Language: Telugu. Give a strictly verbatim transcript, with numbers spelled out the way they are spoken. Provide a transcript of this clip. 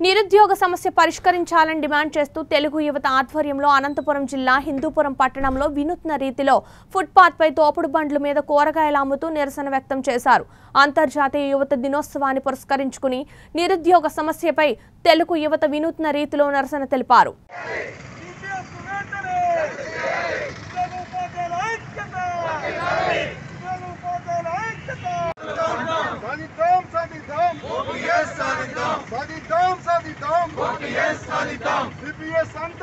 నిరుద్యోగ సమస్య పరిష్కరించాలని డిమాండ్ చేస్తూ తెలుగు యువత ఆధ్వర్యంలో అనంతపురం జిల్లా హిందూపురం పట్టణంలో వినూత్న రీతిలో ఫుట్పాత్ పై తోపుడు బండ్ల మీద కూరగాయలు అమ్ముతూ నిరసన వ్యక్తం చేశారు. అంతర్జాతీయ యువత దినోత్సవాన్ని పురస్కరించుకుని నిరుద్యోగ సమస్యపై తెలుగు యువత వినూత్న రీతిలో నిరసన తెలిపారు. సాధిద్దాం సాధిద్దాం సాధిద్దాం సిపిఎస్